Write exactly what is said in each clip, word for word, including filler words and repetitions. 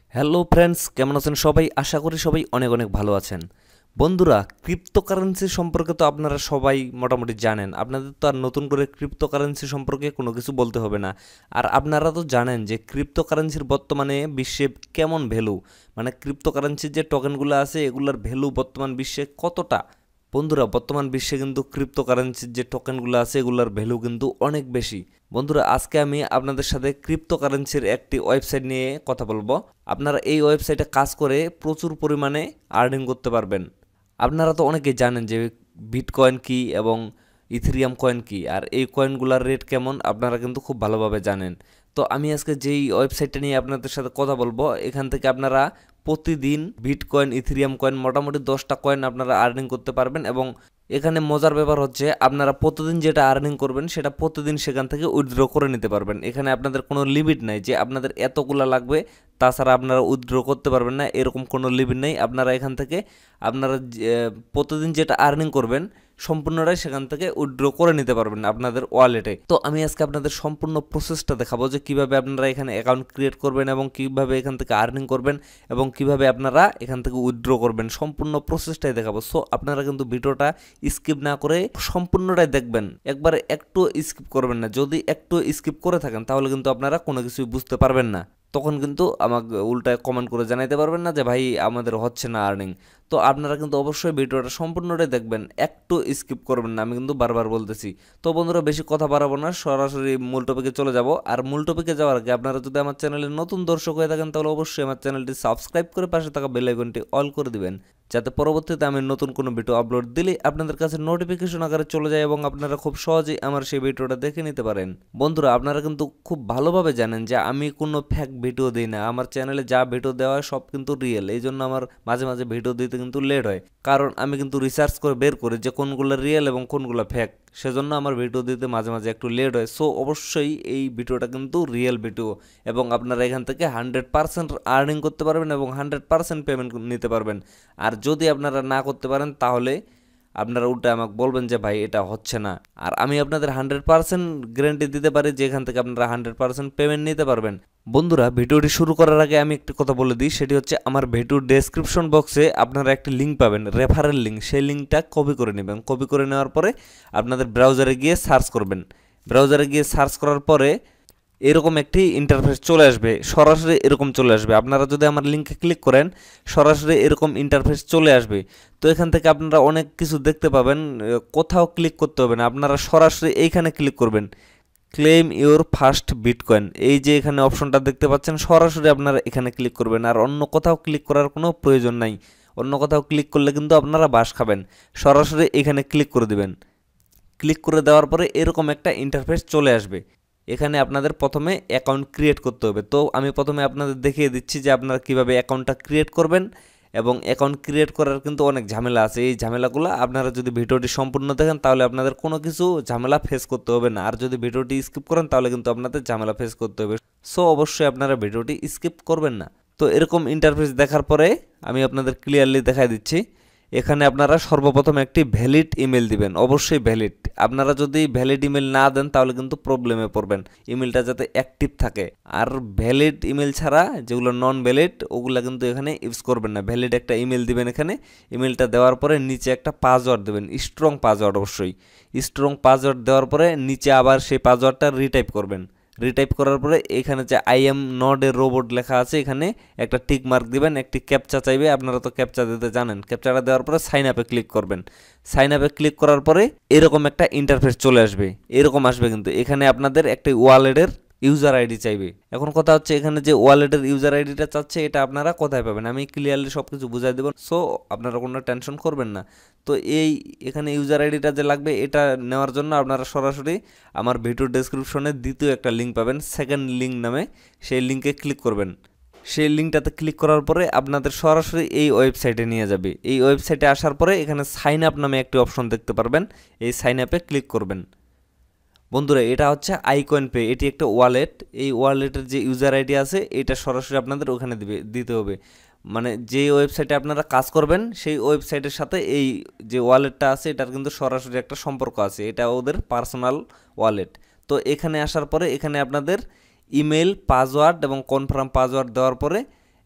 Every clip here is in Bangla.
হ্যালো ফ্রেন্ডস, কেমন আছেন সবাই? আশা করি সবাই অনেক অনেক ভালো আছেন। বন্ধুরা, ক্রিপ্টোকারেন্সি সম্পর্কে তো আপনারা সবাই মোটামুটি জানেন। আপনাদের তো আর নতুন করে ক্রিপ্টোকারেন্সি সম্পর্কে কোনো কিছু বলতে হবে না। আর আপনারা তো জানেন যে ক্রিপ্টোকারেন্সির বর্তমানে বিশ্বে কেমন ভ্যালু, মানে ক্রিপ্টোকারেন্সির যে টোকেনগুলো আছে এগুলোর ভ্যালু বর্তমান বিশ্বে কতটা। বন্ধুরা, বর্তমান বিশ্বে কিন্তু ক্রিপ্টোকারেন্সির যে টোকেনগুলো আছে এগুলোর ভ্যালু কিন্তু অনেক বেশি। বন্ধুরা, আজকে আমি আপনাদের সাথে ক্রিপ্টোকারেন্সির একটি ওয়েবসাইট নিয়ে কথা বলবো। আপনারা এই ওয়েবসাইটে কাজ করে প্রচুর পরিমাণে আর্নিং করতে পারবেন। আপনারা তো অনেকেই জানেন যে বিটকয়েন কি এবং ইথেরিয়াম কয়েন কি, আর এই কয়েনগুলোর রেট কেমন আপনারা কিন্তু খুব ভালোভাবে জানেন। তো আমি আজকে যেই ওয়েবসাইটটা নিয়ে আপনাদের সাথে কথা বলবো, এখান থেকে আপনারা প্রতিদিন বিটকয়েন, ইথেরিয়াম কয়েন, মোটামুটি দশটা কয়েন আপনারা আর্নিং করতে পারবেন। এবং এখানে মজার ব্যাপার হচ্ছে আপনারা প্রতিদিন যেটা আর্নিং করবেন সেটা প্রতিদিন সেখান থেকে উইথড্র করে নিতে পারবেন। এখানে আপনাদের কোনো লিমিট নাই যে আপনাদের এতগুলা লাগবে, তাছাড়া আপনারা উইথড্র করতে পারবেন না, এরকম কোনো লিমিট নেই। আপনারা এখান থেকে আপনারা প্রতিদিন যেটা আর্নিং করবেন সম্পূর্ণটাই সেখান থেকে উইথড্র করে নিতে পারবেন আপনাদের ওয়ালেটে। তো আমি আজকে আপনাদের সম্পূর্ণ প্রসেসটা দেখাবো যে কিভাবে আপনারা এখানে অ্যাকাউন্ট ক্রিয়েট করবেন এবং কিভাবে এখান থেকে আর্নিং করবেন এবং কিভাবে আপনারা এখান থেকে উইথড্র করবেন, সম্পূর্ণ প্রসেসটাই দেখাবো। সো আপনারা কিন্তু ভিডিওটা স্কিপ না করে সম্পূর্ণটাই দেখবেন, একবারে একটু স্কিপ করবেন না। যদি একটু স্কিপ করে থাকেন তাহলে কিন্তু আপনারা কোনো কিছুই বুঝতে পারবেন না, তখন কিন্তু আমাকে উল্টায় কমেন্ট করে জানাইতে পারবেন না যে ভাই আমাদের হচ্ছে না আর্নিং। তো আপনারা কিন্তু অবশ্যই ভিডিওটা সম্পূর্ণটাই দেখবেন, একটু স্কিপ করবেন না, আমি কিন্তু বারবার বলতেছি। তো বন্ধুরা, বেশি কথা বাড়াবো না, সরাসরি মূল টপিকে চলে যাব। আর মূল টপিকে যাওয়ার আগে আপনারা যদি আমার চ্যানেলের নতুন দর্শক হয়ে থাকেন তাহলে অবশ্যই আমার চ্যানেলটি সাবস্ক্রাইব করে পাশে থাকা বেল আইকনটি অল করে দিবেন, যাতে পরবর্তীতে আমি নতুন কোনো ভিডিও আপলোড দিলে আপনাদের কাছে নোটিফিকেশন আকারে চলে যায় এবং আপনারা খুব সহজেই আমার সেই ভিডিওটা দেখে নিতে পারেন। বন্ধুরা, আপনারা কিন্তু খুব ভালোভাবে জানেন যে আমি কোনো ফ্যাক ভিডিও দিই না। আমার চ্যানেলে যা ভিডিও দেওয়া হয় সব কিন্তু রিয়েল, এই জন্য আমার মাঝে মাঝে ভিডিও দিতে কিন্তু লেট হয়, কারণ আমি কিন্তু রিসার্চ করে বের করি যে কোনগুলো রিয়েল এবং কোনগুলো ফ্যাক, সেজন্য আমার ভিডিও দিতে মাঝে মাঝে একটু লেট হয়। সো অবশ্যই এই ভিডিওটা কিন্তু রিয়েল ভিডিও এবং আপনারা এখান থেকে হান্ড্রেড পার্সেন্ট আর্নিং করতে পারবেন এবং হান্ড্রেড পার্সেন্ট পেমেন্ট নিতে পারবেন। আর যদি আপনারা না করতে পারেন তাহলে আপনারা উল্টা আমাকে বলবেন যে ভাই এটা হচ্ছে না, আর আমি আপনাদের হান্ড্রেড পার্সেন্ট গ্যারান্টি দিতে পারি যে এখান থেকে আপনারা হান্ড্রেড পার্সেন্ট পেমেন্ট নিতে পারবেন। বন্ধুরা, ভিডিওটি শুরু করার আগে আমি একটি কথা বলে দিই, সেটি হচ্ছে আমার ভিডিওর ডেসক্রিপশন বক্সে আপনারা একটি লিঙ্ক পাবেন, রেফারেল লিঙ্ক। সেই লিঙ্কটা কপি করে নেবেন। কপি করে নেওয়ার পরে আপনাদের ব্রাউজারে গিয়ে সার্চ করবেন। ব্রাউজারে গিয়ে সার্চ করার পরে এরকম একটি ইন্টারফেস চলে আসবে, সরাসরি এরকম চলে আসবে। আপনারা যদি আমার লিঙ্কে ক্লিক করেন সরাসরি এরকম ইন্টারফেস চলে আসবে। তো এখান থেকে আপনারা অনেক কিছু দেখতে পাবেন, কোথাও ক্লিক করতে হবে না, আপনারা সরাসরি এইখানে ক্লিক করবেন, ক্লেম ইউর ফার্স্ট বিটকয়েন। এই যে এখানে অপশনটা দেখতে পাচ্ছেন, সরাসরি আপনারা এখানে ক্লিক করবেন, আর অন্য কোথাও ক্লিক করার কোনো প্রয়োজন নাই। অন্য কোথাও ক্লিক করলে কিন্তু আপনারা বাস খাবেন। সরাসরি এখানে ক্লিক করে দিবেন। ক্লিক করে দেওয়ার পরে এরকম একটা ইন্টারফেস চলে আসবে। এখানে আপনাদের প্রথমে অ্যাকাউন্ট ক্রিয়েট করতে হবে। তো আমি প্রথমে আপনাদের দেখিয়ে দিচ্ছি যে আপনারা কিভাবে অ্যাকাউন্টটা ক্রিয়েট করবেন। এবং অ্যাকাউন্ট ক্রিয়েট করার কিন্তু অনেক ঝামেলা আছে। এই ঝামেলাগুলো আপনারা যদি ভিডিওটি সম্পূর্ণ দেখেন তাহলে আপনাদের কোনো কিছু ঝামেলা ফেস করতে হবে না, আর যদি ভিডিওটি স্কিপ করেন তাহলে কিন্তু আপনাদের ঝামেলা ফেস করতে হবে। সো অবশ্যই আপনারা ভিডিওটি স্কিপ করবেন না। তো এরকম ইন্টারফেস দেখার পরে আমি আপনাদের ক্লিয়ারলি দেখাই দিচ্ছি। এখানে আপনারা সর্বপ্রথম একটি ভ্যালিড ইমেল দিবেন, অবশ্যই ভ্যালিড। আপনারা যদি ভ্যালিড ইমেল না দেন তাহলে কিন্তু প্রবলেমে পড়বেন, ইমেলটা যাতে অ্যাক্টিভ থাকে। আর ভ্যালিড ইমেল ছাড়া যেগুলো নন ভ্যালিড ওগুলো কিন্তু এখানে ইউজ করবেন না। ভ্যালিড একটা ইমেল দিবেন। এখানে ইমেলটা দেওয়ার পরে নিচে একটা পাসওয়ার্ড দেবেন, স্ট্রং পাসওয়ার্ড। অবশ্যই স্ট্রং পাসওয়ার্ড দেওয়ার পরে নিচে আবার সেই পাসওয়ার্ডটা রিটাইপ করবেন। রিটাইপ করার পরে এখানে যে I am not a robot লেখা আছে এখানে একটা টিক মার্ক দিবেন, একটি ক্যাপচা চাইবে, আপনারা তো ক্যাপচা দিতে জানেন। ক্যাপচাটা দেওয়ার পরে সাইন আপে ক্লিক করবেন। সাইন আপে ক্লিক করার পরে এরকম একটা ইন্টারফেস চলে আসবে, এরকম আসবে। কিন্তু এখানে আপনাদের একটা ওয়ালেটের ইউজার আইডি চাইবে। এখন কথা হচ্ছে এখানে যে ওয়ালেটের ইউজার আইডিটা চাচ্ছে এটা আপনারা কোথায় পাবেন, আমি ক্লিয়ারলি সব কিছু বুঝাই দেবো। সো আপনারা কোনো টেনশন করবেন না। তো এই এখানে ইউজার আইডিটা যে লাগবে এটা নেওয়ার জন্য আপনারা সরাসরি আমার ভিডিও ডেসক্রিপশনে দ্বিতীয় একটা লিঙ্ক পাবেন, সেকেন্ড লিঙ্ক নামে, সেই লিঙ্কে ক্লিক করবেন। সেই লিঙ্কটাতে ক্লিক করার পরে আপনাদের সরাসরি এই ওয়েবসাইটে নিয়ে যাবে। এই ওয়েবসাইটে আসার পরে এখানে সাইন আপ নামে একটি অপশন দেখতে পারবেন, এই সাইন আপে ক্লিক করবেন। বন্ধুরা, এটা হচ্ছে আইকয়েন পে, এটি একটা ওয়ালেট। এই ওয়ালেটের যে ইউজার আইডি আছে এটা সরাসরি আপনাদের ওখানে দিবে দিতে হবে। মানে যে ওয়েবসাইটে আপনারা কাজ করবেন সেই ওয়েবসাইটের সাথে এই যে ওয়ালেটটা আছে এটার কিন্তু সরাসরি একটা সম্পর্ক আছে, এটা ওদের পার্সোনাল ওয়ালেট। তো এখানে আসার পরে এখানে আপনাদের ইমেল, পাসওয়ার্ড এবং কনফার্ম পাসওয়ার্ড দেওয়ার পরে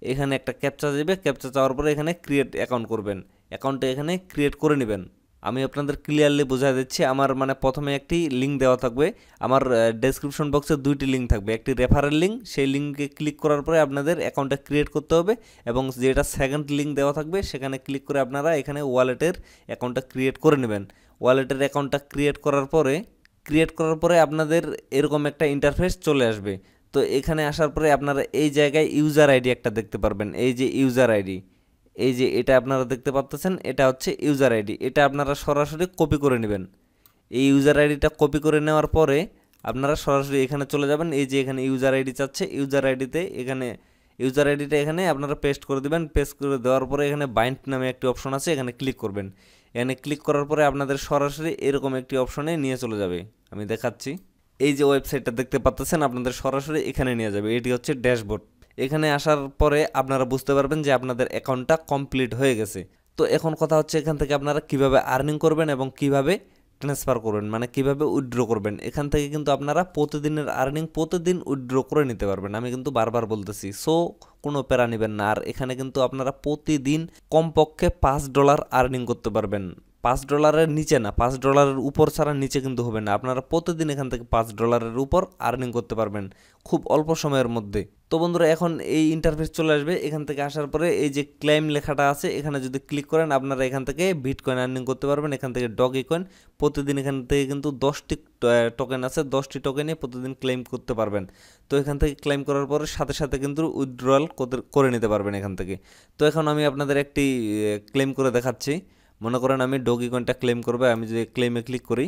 এখানে একটা ক্যাপচা যাবে, ক্যাপচা চাওয়ার পরে এখানে ক্রিয়েট অ্যাকাউন্ট করবেন, অ্যাকাউন্টটা এখানে ক্রিয়েট করে নেবেন। আমি আপনাদের ক্লিয়ারলি বোঝাই দিচ্ছি। আমার মানে প্রথমে একটি লিঙ্ক দেওয়া থাকবে, আমার ডেসক্রিপশন বক্সে দুইটি লিঙ্ক থাকবে, একটি রেফারেল লিঙ্ক, সেই লিঙ্কে ক্লিক করার পরে আপনাদের অ্যাকাউন্টটা ক্রিয়েট করতে হবে, এবং যেটা সেকেন্ড লিঙ্ক দেওয়া থাকবে সেখানে ক্লিক করে আপনারা এখানে ওয়ালেটের অ্যাকাউন্টটা ক্রিয়েট করে নেবেন। ওয়ালেটের অ্যাকাউন্টটা ক্রিয়েট করার পরে ক্রিয়েট করার পরে আপনাদের এরকম একটা ইন্টারফেস চলে আসবে। তো এখানে আসার পরে আপনারা এই জায়গায় ইউজার আইডি একটা দেখতে পারবেন, এই যে ইউজার আইডি, এই যে এটা আপনারা দেখতে পাচ্ছেন, এটা হচ্ছে ইউজার আইডি। এটা আপনারা সরাসরি কপি করে নেবেন। এই ইউজার আইডিটা কপি করে নেওয়ার পরে আপনারা সরাসরি এখানে চলে যাবেন। এই যে এখানে ইউজার আইডি চাচ্ছে, ইউজার আইডিতে এখানে ইউজার আইডিটা এখানে আপনারা পেস্ট করে দেবেন। পেস্ট করে দেওয়ার পরে এখানে বাইন্ড নামে একটি অপশন আছে, এখানে ক্লিক করবেন। এখানে ক্লিক করার পরে আপনাদের সরাসরি এরকম একটি অপশনে নিয়ে চলে যাবে। আমি দেখাচ্ছি, এই যে ওয়েবসাইটটা দেখতে পাচ্ছেন আপনাদের সরাসরি এখানে নিয়ে যাবে। এটি হচ্ছে ড্যাশবোর্ড। এখানে আসার পরে আপনারা বুঝতে পারবেন যে আপনাদের অ্যাকাউন্টটা কমপ্লিট হয়ে গেছে। তো এখন কথা হচ্ছে এখান থেকে আপনারা কিভাবে আর্নিং করবেন এবং কিভাবে ট্রান্সফার করবেন, মানে কিভাবে উইথড্র করবেন। এখান থেকে কিন্তু আপনারা প্রতিদিনের আর্নিং প্রতিদিন উইথড্র করে নিতে পারবেন। আমি কিন্তু বারবার বলতেছি, সো কোনো প্যারা নেবেন না। আর এখানে কিন্তু আপনারা প্রতিদিন কমপক্ষে পাঁচ ডলার আর্নিং করতে পারবেন। পাঁচ ডলারের নিচে না, পাঁচ ডলারের উপর ছাড়া নিচে কিন্তু হবে না। আপনারা প্রতিদিন এখান থেকে পাঁচ ডলারের উপর আর্নিং করতে পারবেন খুব অল্প সময়ের মধ্যে। তো বন্ধুরা, এখন এই ইন্টারফেস চলে আসবে। এখান থেকে আসার পরে এই যে ক্লেম লেখাটা আছে, এখানে যদি ক্লিক করেন আপনারা এখান থেকে বিটকয়েন আর্নিং করতে পারবেন। এখান থেকে ডগেকয়েন প্রতিদিন এখান থেকে কিন্তু দশটি টোকেন আছে, দশটি টোকেনে প্রতিদিন ক্লেম করতে পারবেন। তো এখান থেকে ক্লেম করার পরে সাথে সাথে কিন্তু উইথড্রয়াল করে নিতে পারবেন এখান থেকে। তো এখন আমি আপনাদের একটি ক্লেম করে দেখাচ্ছি। মনে করেন আমি ডগেকয়েনটা ক্লেম করবো। আমি যদি ক্লেমে ক্লিক করি,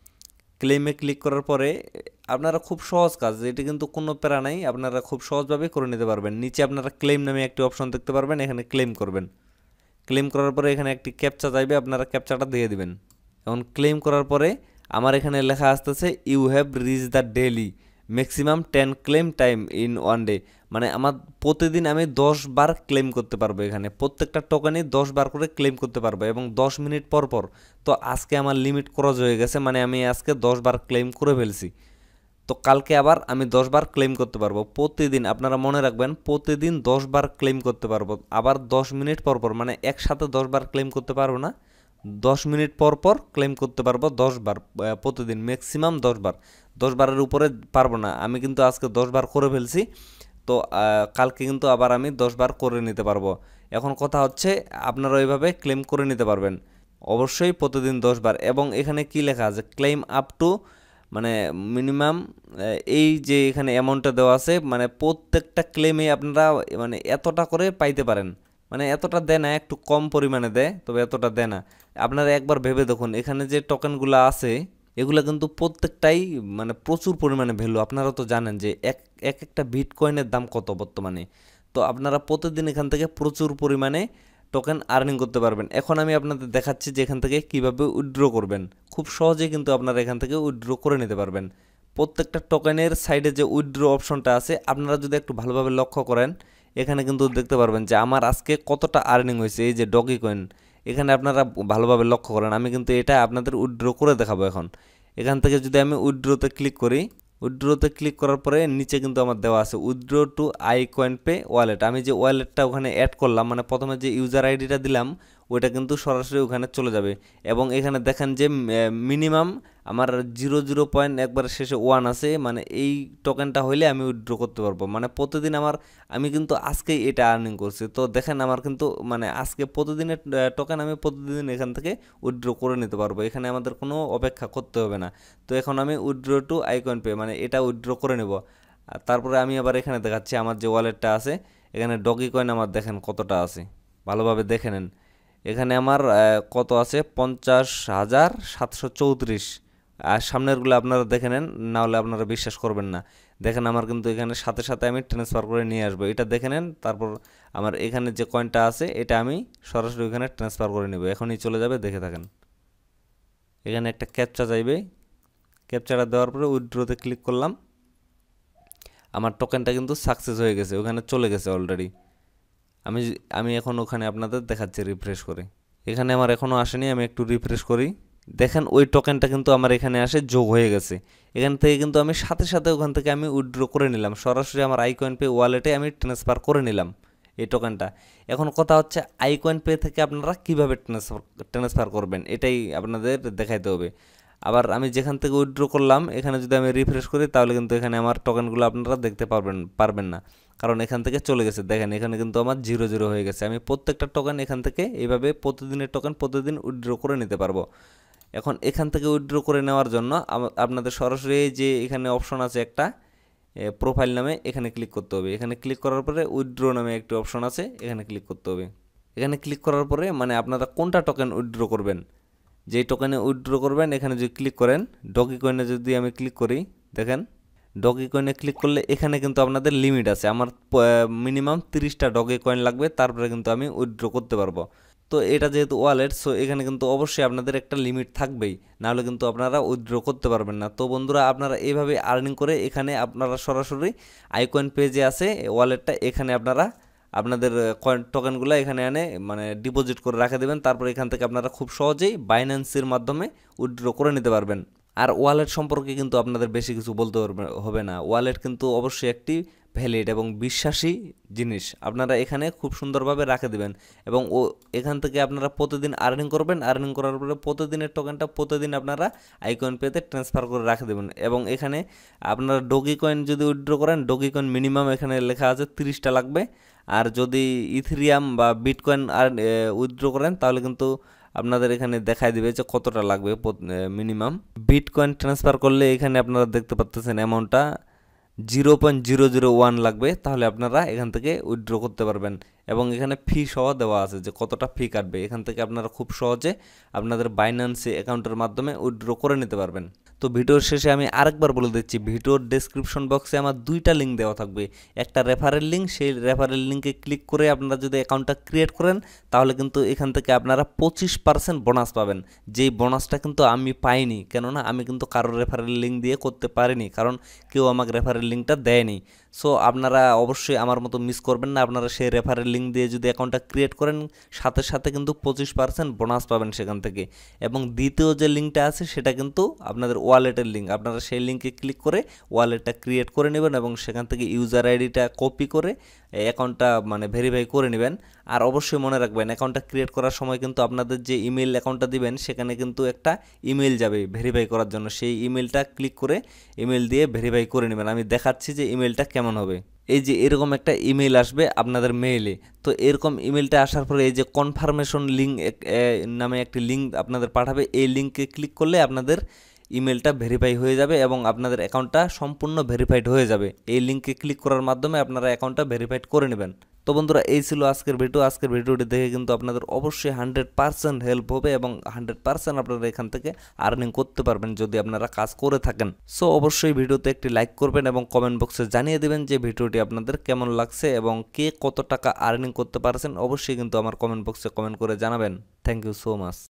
ক্লেমে ক্লিক করার পরে আপনারা খুব সহজ কাজ, এটি কিন্তু কোনো প্যারা নাই, আপনারা খুব সহজভাবে করে নিতে পারবেন। নিচে আপনারা ক্লেম নামে একটি অপশন দেখতে পারবেন, এখানে ক্লেম করবেন। ক্লেম করার পরে এখানে একটি ক্যাপচা চাইবে, আপনারা ক্যাপচাটা দিয়ে দিবেন। এখন ক্লেম করার পরে আমার এখানে লেখা আসতেছে you have reach the daily maximum ten claim time in one day, মানে আমার প্রতিদিন আমি দশ বার ক্লেম করতে পারবো। এখানে প্রত্যেকটা টোকেনই দশ বার করে ক্লেম করতে পারবো এবং দশ মিনিট পর পর। তো আজকে আমার লিমিট ক্রস হয়ে গেছে, মানে আমি আজকে দশ বার ক্লেম করে ফেলছি। তো কালকে আবার আমি দশ বার ক্লেম করতে পারবো প্রতিদিন। আপনারা মনে রাখবেন, প্রতিদিন দশ বার ক্লেম করতে পারবো, আবার দশ মিনিট পর পর, মানে একসাথে দশ বার ক্লেম করতে পারবো না, দশ মিনিট পর পর ক্লেম করতে পারবো দশ বার প্রতিদিন, ম্যাক্সিমাম দশ বার। দশ বারের উপরে পারবো না। আমি কিন্তু আজকে দশ বার করে ফেলছি, তো কালকে কিন্তু আবার আমি দশ বার করে নিতে পারবো। এখন কথা হচ্ছে আপনারা ওইভাবে ক্লেম করে নিতে পারবেন অবশ্যই প্রতিদিন দশ বার। এবং এখানে কি লেখা আছে, ক্লেম আপ টু, মানে মিনিমাম এই যে এখানে অ্যামাউন্টটা দেওয়া আছে, মানে প্রত্যেকটা ক্লেমে আপনারা মানে এতটা করে পাইতে পারেন। মানে এতটা দেয় না, একটু কম পরিমাণে দেয়, তবে এতটা দেয় না। আপনারা একবার ভেবে দেখুন, এখানে যে টোকেনগুলো আছে এগুলো কিন্তু প্রত্যেকটাই মানে প্রচুর পরিমাণে ভ্যালু। আপনারা তো জানেন যে এক এক একটা বিটকয়েনের দাম কত বর্তমানে। তো আপনারা প্রতিদিন এখান থেকে প্রচুর পরিমাণে টোকেন আর্নিং করতে পারবেন। এখন আমি আপনাদের দেখাচ্ছি যে এখান থেকে কীভাবে উইথড্র করবেন। খুব সহজেই কিন্তু আপনারা এখান থেকে উইথড্র করে নিতে পারবেন। প্রত্যেকটা টোকেনের সাইডে যে উইথড্র অপশনটা আছে, আপনারা যদি একটু ভালোভাবে লক্ষ্য করেন, এখানে কিন্তু দেখতে পারবেন যে আমার আজকে কতটা আর্নিং হয়েছে। এই যে ডগেকয়েন, এখানে আপনারা ভালোভাবে লক্ষ্য করেন। আমি কিন্তু এটা আপনাদের উইথড্র করে দেখাবো এখন। এখান থেকে যদি আমি উইথড্রতে ক্লিক করি, উইথড্রতে ক্লিক করার পরে নিচে কিন্তু আমার দেওয়া আছে withdraw to I coin pay wallet. আমি যে ওয়ালেটটা ওখানে অ্যাড করলাম, মানে প্রথমে যে ইউজার আইডিটা দিলাম ওইটা কিন্তু সরাসরি ওখানে চলে যাবে। এবং এখানে দেখেন যে মিনিমাম আমার জিরো জিরো পয়েন্ট একবারে শেষে ওয়ান আছে, মানে এই টোকেনটা হইলে আমি উইথড্র করতে পারবো। মানে প্রতিদিন আমার, আমি কিন্তু আজকেই এটা আর্নিং করছি। তো দেখেন আমার কিন্তু মানে আজকে প্রতিদিনের টোকেন আমি প্রতিদিন এখান থেকে উইথড্র করে নিতে পারবো। এখানে আমাদের কোনো অপেক্ষা করতে হবে না। তো এখন আমি উইথড্র টু আইকন পে, মানে এটা উইথড্র করে নেব। আর তারপরে আমি আবার এখানে দেখাচ্ছি আমার যে ওয়ালেটটা আছে, এখানে ডগেকয়েন আমার দেখেন কতটা আছে, ভালোভাবে দেখে নেন। এখানে আমার কত আছে, পঞ্চাশ হাজার সাতশো চৌত্রিশ। আর সামনেরগুলো আপনারা দেখে নেন, না হলে আপনারা বিশ্বাস করবেন না। দেখেন আমার কিন্তু এখানে সাথে সাথে আমি ট্রান্সফার করে নিয়ে আসবো, এটা দেখে নেন। তারপর আমার এখানে যে কয়েনটা আছে এটা আমি সরাসরি ওখানে ট্রান্সফার করে নেব, এখনই চলে যাবে, দেখে থাকেন। এখানে একটা ক্যাপচা চাইবে, ক্যাপচাটা দেওয়ার পরে উইথড্রতে ক্লিক করলাম। আমার টোকেনটা কিন্তু সাকসেস হয়ে গেছে, ওখানে চলে গেছে অলরেডি। আমি আমি এখন ওখানে আপনাদের দেখাচ্ছি রিফ্রেশ করে। এখানে আমার এখনও আসেনি, আমি একটু রিফ্রেশ করি। দেখেন ওই টোকেনটা কিন্তু আমার এখানে আসে যোগ হয়ে গেছে। এখান থেকে কিন্তু আমি সাথে সাথে ওখান থেকে আমি উইথড্র করে নিলাম, সরাসরি আমার আইকয়েন পে ওয়ালেটে আমি ট্রান্সফার করে নিলাম। এই টোকেনটা। এখন কথা হচ্ছে আইকয়েন পে থেকে আপনারা কিভাবে ট্রান্সফার ট্রান্সফার করবেন এটাই আপনাদের দেখাইতে হবে। আবার আমি যেখান থেকে উইথড্র করলাম এখানে যদি আমি রিফ্রেশ করি তাহলে কিন্তু এখানে আমার টোকেনগুলো আপনারা দেখতে পারবেন পারবেন না, কারণ এখান থেকে চলে গেছে। দেখেন এখানে কিন্তু আমার জিরো জিরো হয়ে গেছে। আমি প্রত্যেকটা টোকেন এখান থেকে এইভাবে প্রতিদিনের টোকেন প্রতিদিন উইথড্র করে নিতে পারবো। এখন এখান থেকে উইথড্র করে নেওয়ার জন্য আপনাদের সরাসরি যে এখানে অপশন আছে একটা প্রোফাইল নামে, এখানে ক্লিক করতে হবে। এখানে ক্লিক করার পরে উইথড্র নামে একটি অপশন আছে, এখানে ক্লিক করতে হবে। এখানে ক্লিক করার পরে মানে আপনারা কোনটা টোকেন উইথড্র করবেন, যেই টোকেনে উইথড্র করবেন এখানে যদি ক্লিক করেন, ডগিকয়েনে যদি আমি ক্লিক করি, দেখেন ডগিকয়েনে ক্লিক করলে এখানে কিন্তু আপনাদের লিমিট আছে। আমার মিনিমাম তিরিশটা ডগিকয়েন লাগবে, তারপরে কিন্তু আমি উইথড্র করতে পারবো। তো এটা যেহেতু ওয়ালেট, সো এখানে কিন্তু অবশ্যই আপনাদের একটা লিমিট থাকবেই, নাহলে কিন্তু আপনারা উইথড্র করতে পারবেন না। তো বন্ধুরা আপনারা এইভাবে আর্নিং করে এখানে আপনারা সরাসরি আইকয়েন পেজে আছে ওয়ালেটটা, এখানে আপনারা আপনাদের কয়েন টোকেনগুলো এখানে এনে মানে ডিপোজিট করে রাখে দেবেন। তারপর এখান থেকে আপনারা খুব সহজেই বাইন্যান্সের মাধ্যমে উইথড্র করে নিতে পারবেন। আর ওয়ালেট সম্পর্কে কিন্তু আপনাদের বেশি কিছু বলতে হবে না। ওয়ালেট কিন্তু অবশ্যই একটি ভ্যালিড এবং বিশ্বাসী জিনিস, আপনারা এখানে খুব সুন্দরভাবে রাখে দেবেন এবং ও এখান থেকে আপনারা প্রতিদিন আর্নিং করবেন। আর্নিং করার পরে প্রতিদিনের টোকেনটা প্রতিদিন আপনারা আইকয়েন পেতে ট্রান্সফার করে রাখে দেবেন। এবং এখানে আপনারা ডগি কয়েন যদি উইথড্র করেন, ডগি কয়েন মিনিমাম এখানে লেখা আছে তিরিশটা লাগবে। আর যদি ইথেরিয়াম বা বিটকয়েন আর উইথড্র করেন তাহলে কিন্তু আপনাদের এখানে দেখাই দিবে যে কতটা লাগবে মিনিমাম। বিটকয়েন ট্রান্সফার করলে এখানে আপনারা দেখতে পাচ্ছেন অ্যামাউন্টটা zero point zero zero one লাগবে, তাহলে আপনারা এখান থেকে উইথড্র করতে পারবেন। এবং এখানে ফি সহ দেওয়া আছে যে কতটা ফি কাটবে। এখান থেকে আপনারা খুব সহজে আপনাদের বাইন্যান্সে অ্যাকাউন্টের মাধ্যমে উইথড্র করে নিতে পারবেন। তো ভিডিওর শেষে আমি আরেকবার বলে দিচ্ছি, ভিডিওর ডেসক্রিপশন বক্সে আমার দুইটা লিঙ্ক দেওয়া থাকবে। একটা রেফারেল লিঙ্ক, সেই রেফারেল লিঙ্কে ক্লিক করে আপনারা যদি অ্যাকাউন্টটা ক্রিয়েট করেন তাহলে কিন্তু এখান থেকে আপনারা পঁচিশ পার্সেন্ট বোনাস পাবেন। যেই বোনাসটা কিন্তু আমি পাইনি, কেননা আমি কিন্তু কারোর রেফারেল লিঙ্ক দিয়ে করতে পারিনি, কারণ কেউ আমাকে রেফারেল লিঙ্কটা দেয়নি। সো আপনারা অবশ্যই আমার মতো মিস করবেন না, আপনারা সেই রেফারেল লিঙ্ক দিয়ে যদি অ্যাকাউন্টটা ক্রিয়েট করেন সাথে সাথে কিন্তু পঁচিশ পার্সেন্ট বোনাস পাবেন সেখান থেকে। এবং দ্বিতীয় যে লিঙ্কটা আছে সেটা কিন্তু আপনাদের ওয়ালেটের লিঙ্ক, আপনারা সেই লিঙ্কে ক্লিক করে ওয়ালেটটা ক্রিয়েট করে নেবেন এবং সেখান থেকে ইউজার আইডিটা কপি করে অ্যাকাউন্টটা মানে ভেরিফাই করে নেবেন। আর অবশ্যই মনে রাখবেন অ্যাকাউন্টটা ক্রিয়েট করার সময় কিন্তু আপনাদের যে ইমেল অ্যাকাউন্টটা দিবেন সেখানে কিন্তু একটা ইমেল যাবে ভেরিফাই করার জন্য, সেই ইমেলটা ক্লিক করে ইমেল দিয়ে ভেরিফাই করে নেবেন। আমি দেখাচ্ছি যে ইমেলটা কেমন হবে। এই যে এরকম একটা ইমেল আসবে আপনাদের মেইলে, তো এরকম ইমেলটা আসার পরে এই যে কনফার্মেশন লিঙ্ক নামে একটি লিঙ্ক আপনাদের পাঠাবে, এই লিঙ্কে ক্লিক করলে আপনাদের ইমেলটা ভেরিফাই হয়ে যাবে এবং আপনাদের অ্যাকাউন্টটা সম্পূর্ণ ভেরিফাইড হয়ে যাবে। এই লিঙ্কে ক্লিক করার মাধ্যমে আপনারা অ্যাকাউন্টটা ভেরিফাইড করে নেবেন। তো বন্ধুরা এই ছিল আজকের ভিডিও। আজকের ভিডিওটি দেখে কিন্তু আপনাদের অবশ্যই হান্ড্রেড পার্সেন্ট হেল্প হবে এবং হান্ড্রেড পার্সেন্ট আপনারা এখান থেকে আর্নিং করতে পারবেন যদি আপনারা কাজ করে থাকেন। সো অবশ্যই ভিডিওতে একটি লাইক করবেন এবং কমেন্ট বক্সে জানিয়ে দেবেন যে ভিডিওটি আপনাদের কেমন লাগছে এবং কে কত টাকা আর্নিং করতে পারছেন। অবশ্যই কিন্তু আমার কমেন্ট বক্সে কমেন্ট করে জানাবেন। Thank you so much.